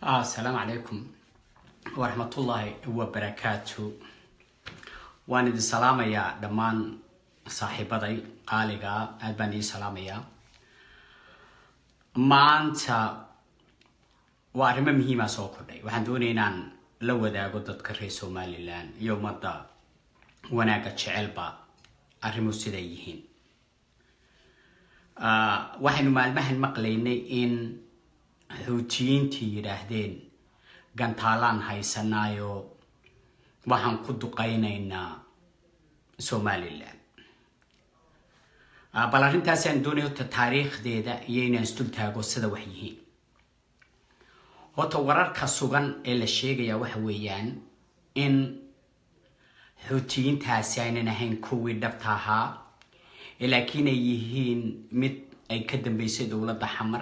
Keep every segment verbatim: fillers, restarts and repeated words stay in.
السلام عليكم ورحمة الله وبركاته. وأنا دي سلامة يا دمان صاحبتي قالقة أدباني سلامة يا ما أنت وأرمى مهمة سوكري وحندوني نان لو ذا قدت كرهي سومالي لان يوم الضا وناقة شعلبا أرمو سيديهين آه وحنو مالمهن مقليني إن xuutiyiintii yiraahdeen gantaalaan haysanaayo waxaan ku duqaynaynaa Somaliland bal arrintaas aan doonayo taariikhdeeda iyo inaan isdul taago sida wax yihiin hota wararka sugan ee la sheegaya waxa weeyaan in xuutiyiintaasi aynan ahayn kuwii dhabta ahaa laakiin ay yihiin mid ay ka dambeysay dowladda xamar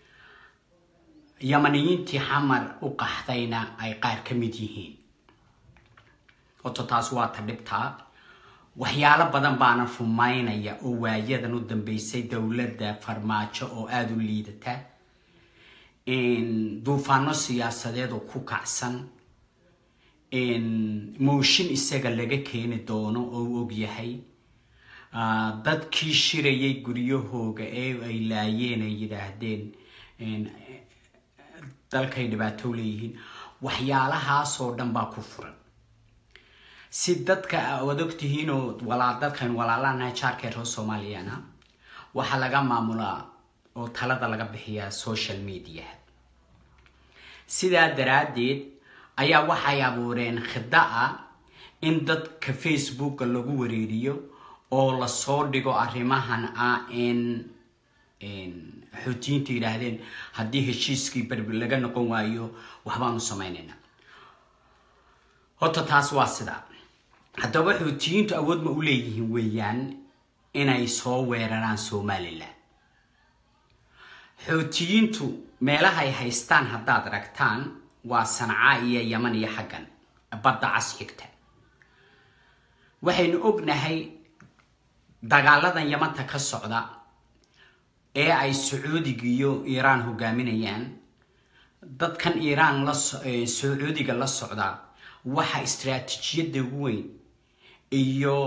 يمنيين حمر وقحتينا أي قار كمديهين وتتاسوات دبتا وحيالا بدن بانا فماينا يا أوايدا ندن بيسي دولة فرماتشا أو آدو ليدتا إن دوفانو سياسة دو كوكاسن إن موشين إساقا لغا كين دونو أو أوغيهي داد كيشيرا يقريو هوغا أيو أي لايين يداهدين إن dalkay dhibaato leeyihiin waxyaalahaas oo dhan baa ku furan si dadka wadogtihiin oo walaal dadkan walaalana jaarkeero Soomaaliyana waxa laga maamulaa oo talada laga bixiyaa social media sida daraadeed ayaa waxay abuureen khidaa in dadka Facebook lagu wareeriyo oo la soo dhigo arrimahan ah in in xuutiyiinta yiraahdeen haddii heshiiskii barbi laga noqon waayo waxbaanu sameynayna hota taas waa sida haddaba xuutiyiintu awood ma u leeyihiin weeyaan inay soo weeraraan Somaliland xuutiyiintu meelaha ay haystaan haddaad aragtaan waa Sanca iyo Yemen iyo xaggan badda cas xigta waxaynu ognahay dagaaladan Yemanta ka socda ee ay Sacuudiga iyo Iran hogaaminayaan dadkan Iran la Sacuudiga la socda waxa istiraatiijiyada weyn iyo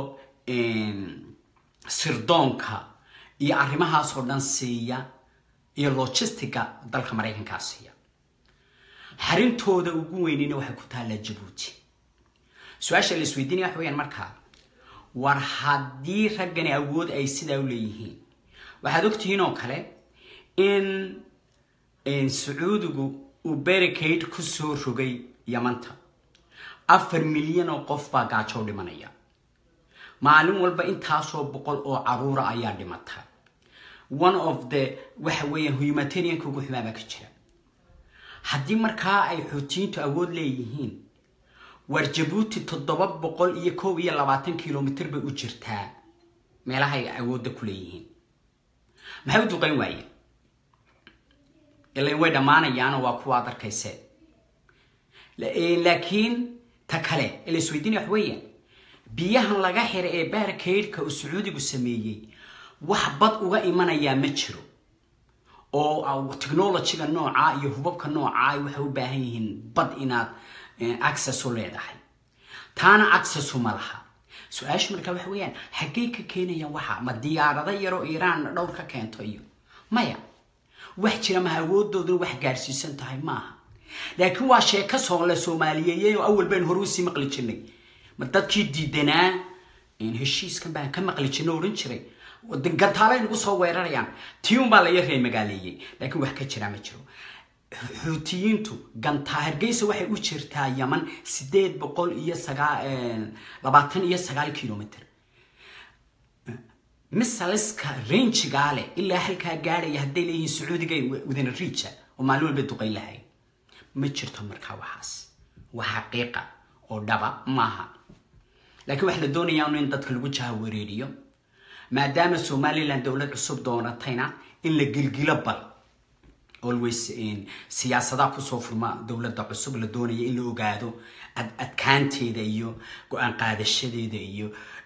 sirdoonka iyo arrimahaas oo dhan siiya iyo logistica dalka Mareykanka siiya xarintooda ugu weynina waxa ku taala Djibouti su'aasha la isweydiinaya waxa weeyaan marka war haddii raggan awood ay sidaa u leeyihiin waxaad ogtihiin oo kale in in Sacuudigu uu barricade ku soo rogay Yamanta afar milyan oo qof baa gaajo dhimanaya maalin walba intaasoo boqol oo caruur ayaa dhimata one of the waxa weeyaan humanitarian kugu ximaaba ka jira haddii markaa ay xuutiyiintu awood leeyihiin war Djibouti toddoba boqol iyo kow iyo labaatan kiiloomitir bay u jirtaa meelaha ay awoodda ku leeyihiin maxay u duqayn waayeen ilaa way dhamaanayaan waa kuwa darkayse laakiin ta kale ilaa isweydiinay wax weeyaan biyahan laga xiray ee barricade-ka uu Sacuudigu sameeyay wax bad uga imanaya ma jiro oo technology-ga nooca iyo hubabka nooca ay waxa u baahan yihiin bad inaad access u leedahay taana access uma laha su'aashu marka wax weeyaan xagee ka keenayaan waxa ma diyaarada yaro Iran dhowr ka keento iyo maya wax jira ma awoodoodu wax gaarsiisan tahay maaha laakiin waa sheeko soo la Soomaaliyeeyay oo awal baan hore u sii maqli jirnay ma dadkii diidanaa in heshiiskan baan ka maqli jirnay oran jiray wadan gantaalay ugu soo weerarayaan tiim baa la yaray magaaleeyay laakiin wax ka jira ma jiro xuutiyiintu gantaa Hargeysa waxay u jirtaa Yemen sideed boqol iyo labaatan iyo sagaal kiiloomitir misaliska range gaale ilaa halka gaaraya hadday leeyihiin Sacuudiga within reach oo maalin walba duqay lahayn ma jirto markaa waxaas waa xaqiiqa oo dhaba maaha laakiin wax la doonayaa in dadka lagu jahwareeriyo maadaama Somaliland dawlad cusub doonatayna in la gilgilo bal always in siyaasadda ku soo furma dawladda cusub la doonaya in la ogaado adkaanteeda iyo go'aan qaadashadeeda iyo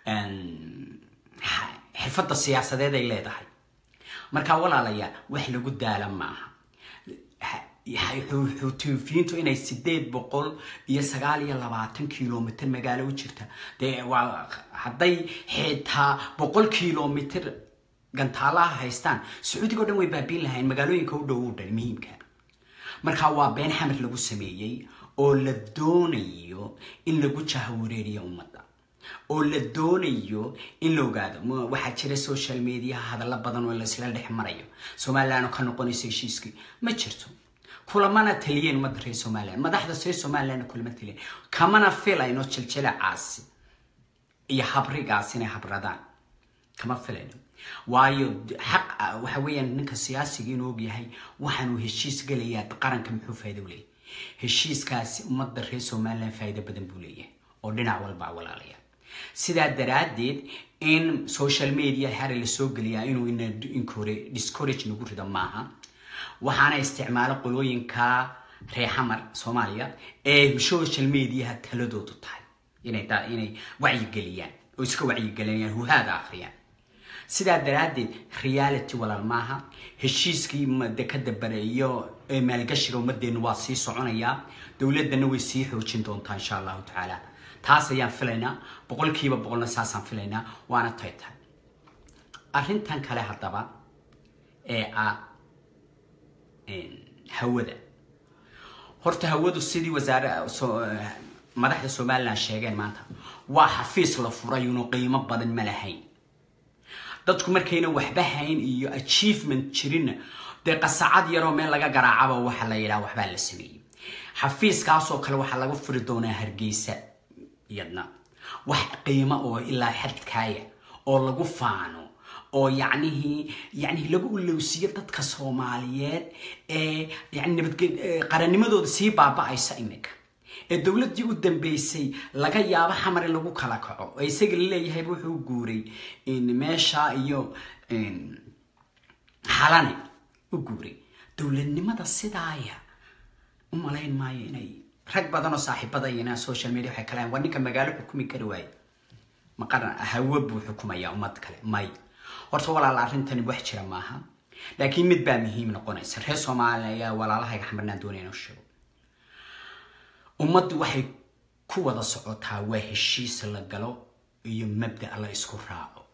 xirfadda siyaasadeed ay leedahay marka walaalayaal wax lagu daala maaha xuutiyiintu inay sideed boqol iyo sagaal iyo labaatan kiiloomitir magaalo u jirta dee waa hadday xitaa boqol kiiloomitir gantaalaha haystaan sacuudiga oo dhan way baabiin lahayn magaalooyinka u dhow u dhan muhiimka marka waa been xamar lagu sameeyey oo la doonayo in lagu jahawareeriyo ummadda oo la doonayo in la ogaado waxaa jira social media hadalla badan oo la isla dhex marayo Soomaaliland ka noqonaysa heshiiskii ma jirto kulamana taliyeen ummadda reer Soomaaliland madaxda reer Soomaaliland kulama taliyeen kamana filayno jiljilac caasi iyo habrigaas inay habradaan kama filayno waayo xaq waxa weeyaan ninka siyaasiga inuu og yahay waxaan uu heshiis galayaa qaranka muxuu faa'iido u leeyahay heshiiskaasi ummadda reer Soomaaliland faa'iido badan buu leeyahay oo dhinac walba walaalaya sida daraadeed in social media hare la soo galiyaa inuu in encourage discourage nagu rida maaha waxaana isticmaalo qolooyinka reer xamar Soomaaliya ee social media taladoodu tahay inay taa inay wacyi galiyaan oo iska wacyi galiyaan hu hada akhriyaan sida daraadeed reality walaal maaha heshiiskii madda ka dabareeyo ee maalgashiga ummadeena waa sii soconaya dawladana way sii xoojin doontaa insha Allah taala taas ayaan filaynaa boqolkiiba boqolna saasaan filaynaa waana tayta arrintan kale hadaba ee a hawada horta hawadu sidii wasaaradda madaxda Soomaaliland sheegeen maanta waa xafiis la furay inuu qiimo badan ma lahayn dadku markayna waxba hayn iyo achievement jirina de qasacad yar oo meel laga garaacaba waxa la yiraahdo waxba la sameeyay xafiiskaas oo kale waxa lagu furi doonaa Hargeysa yadna wax qiimo oo ilaa xadkaaya oo lagu faano oo yacnihi yacni lagu ulowsiyo dadka Soomaaliyeed ee yacni nabadged qarannimadooda si baaba'aysa imika ee dawladii u dambeysay laga yaabo xamar lagu kala kaco ay isaga leeyahay wuxuu guuray in meesha iyo xalane u guuray dawladnimada sidaaya u malayn maayo inay rag badan oo saaxiibada ina social media waxay kala wadninka magaalo xukumi kari waay ma qaran hawo buu xukumaya ummad kale may horta walaal arrintan wax jira maaha laakiin mid baa muhiim noqonaysa reer Soomaaliya walaalaha xamarnaan doonayno sheego ummaddu waxay ku wada socotaa waa heshiis la galo iyo mabda la isku raaco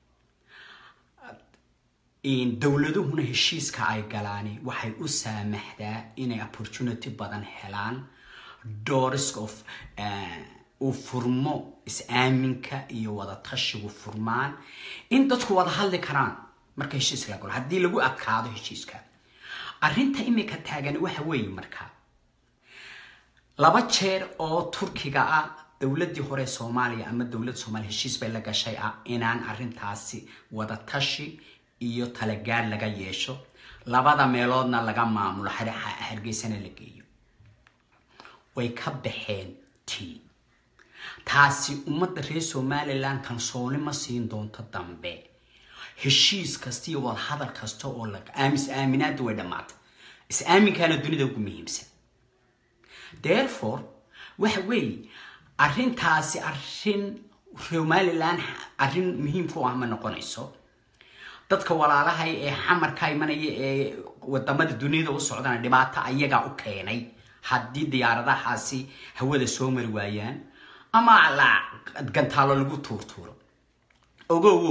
in dawladuhuna heshiiska ay galaani waxay u saamaxdaa inay opportunity badan helaan doors of u furmo is-aaminka iyo wada tashigu furmaan in dadku wada hadli karaan marka heshiis la galo haddii lagu adkaado heshiiska arrinta imika taagan waxa weeye markaa laba jeer oo Turkiga ah dawladii hore Soomaaliya ama dawlad Soomaaliya heshiis bay la gashay ah inaan arrintaasi wada tashi iyo talagaar laga yeesho labada meeloodna laga maamulo Hargeysana la geeyo way ka baxeen tii taasi ummadda reer Soomaaliland kan soolima siin doonto dambe heshiis kasta iyo wada hadal kasta oo la aamis aaminaad way dhamaatay is aaminkaana dunida ugu muhiimsan therefore waxa weey arrintaasi arrin Soomaaliland arrin muhiim ku ah ma noqonayso dadka walaalaha ee xamarka imanaya ee wadamada dunida u socdaan dhibaato ayaga u keenay haddii diyaaradahaasi hawada soo mari waayaan ama la gantaalo lagu tuurtuuro ogow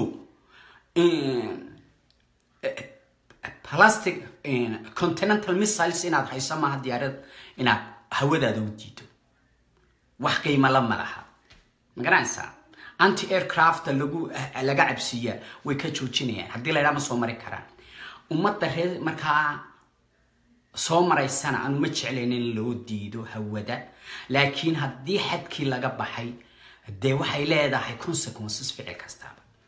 plastic continental missiles inaad hayso ma diyaarad inaad hawadaada u diido wax qiimo la malaha ma garanaysaa anti aircraft lagu laga cabsiya way ka joojinayaan haddii la yiraahdo soo mari karaan ummadda reer markaa soo maraysana aan ma jeclayn in loo diido hawada laakiin haddii xadkii laga baxay de waxay leedahay consequences ficil kasta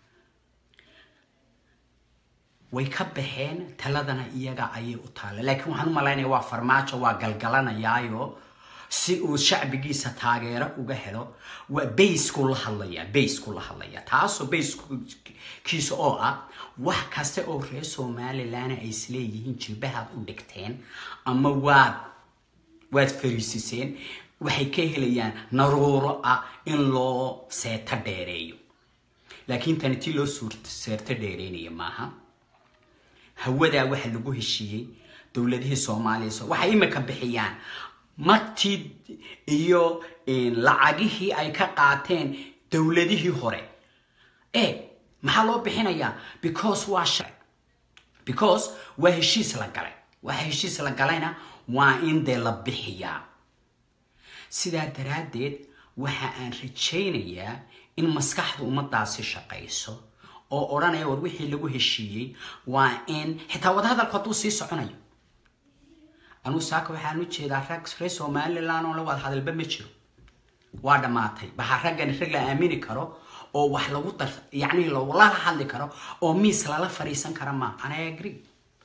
way ka baxeen taladana iyaga ayay u taala laakiin waxaan u maleynayaa waa farmaajo waa galgalanayaayo si uu shacbigiisa taageero uga helo waa base ku la hadlaya base ku la hadlaya taasoo base kiisa oo ah wax kasta oo reer Soomaaliland ay isleeyihiin jilbaha u dhigteen ama waad waad fariisiseen waxay ka helayaan naruuro ah in loo seeta dheereeyo laakiin tan tii loo suurta seeta dheereynaya maaha hawada waxa lagu heshiiyay dowladihii Soomaaliya waxay imika bixiyaan magtii iyo lacagihii ay ka qaateen dowladihii hore ee maxaa loo bixinayaa because waa shay because waa heshiis la galay waa heshiis la galayna waa in de la bixiyaa sidaa daraadeed waxa aan rajaynayaa in maskaxdu ummadaasi shaqayso oo oranaya war wixii lagu heshiiyay waa in xitaa wada hadalku haduu sii soconayo anu saaka waxaan u jeedaa rag reer Somaliland oo la wada hadalba ma jiro waa dhamaatay baxa raggan rag la aamini karo oo wax lagu dar yaani loo la hadli karo oo miis la fariisan karo ma ana agree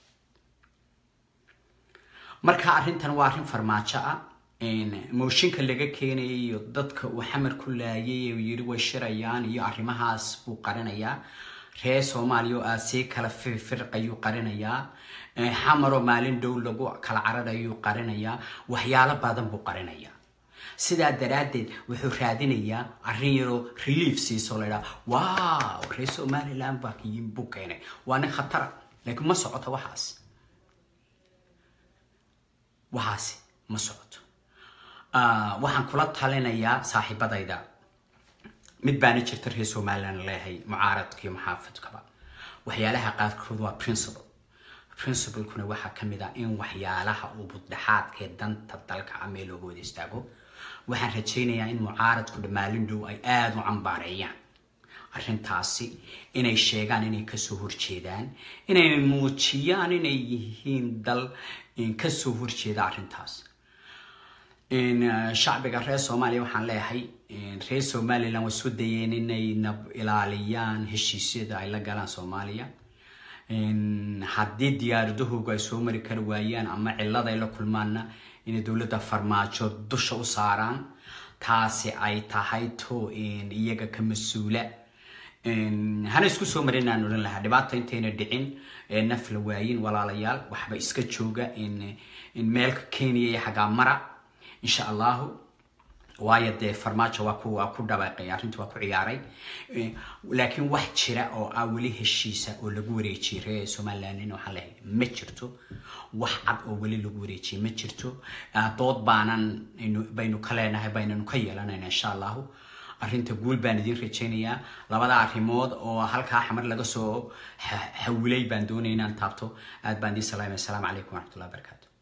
marka arrintan waa arrin farmaajo ah in mooshinka laga keenay iyo dadka uu xamar ku laayay iyo yiri way shirayaan iyo arrimahaas buu qaranaya reer Soomaaliya oo si kala firqayo qaranaya xamaro maalin dhow lagu kala cararayo qaranaya waxyaalo badan buu qaranaya sidaa daraadeed wuxuu raadinayaa arrin yaro relief siiso leeyahay wow reer Somaliland baa kiin buu keenay waana khatar laakiin ma socoto waxaas waxaas ma socoto ah waxaan kula talinayaa saaxiibadayda mid baan jirta reer Somaliland leeyahay mucaaradkii maxaafadkaba waxyaalaha qaarkood waa principle principle kuna waxa kamid ah in waxyaalaha uu budhaxaadka danta dalka ameel ugu wada istaago waxaan rajaynayaa in mucaaradku dhamaalin dhow ay aad u cambaarayaan arrintaasi inay sheegaan inay ka soo horjeedaan inay muujiyaan inay yihiin dal in ka soo horjeeda arrintaas in shacbiga reer Soomaaliya waxaan leeyahay reer Somaliland way soo dayeen inay nab ilaaliyaan heshiisyada ay la galaan Soomaaliya in haddii diyaaraduhu ay soo mari kar waayaan ama cilad ay la kulmaana in dawladda farmaajo dusha u saaraan taasi ay tahay to in iyaga ka masuula in hana isku soo marinaan oran lahaa dhibaato intayna dhicin naf la waayin walaalayaal waxba iska jooga in in meelka Kenya iyo xaga mara insha Allah waayo de farmaajo waa ku waa ku dhawaaqay arrintu waa ku ciyaaray laakiin wax jira oo awli heshiisa oo lagu wareejiyay Somaliland in waxa leeyahay ma jirto wax cad oo wali lagu wareejiyay ma jirto dood baanan baynu kaleenahay baynanu ka yeelanayna insha Allah arrinta guul baan idin rajaynayaa labada arrimood oo halka xamar laga soo xawilay baan doonaynaa taabto aad baan idin salaamay assalamu alaykum wa rahmatullahi wa barakatuh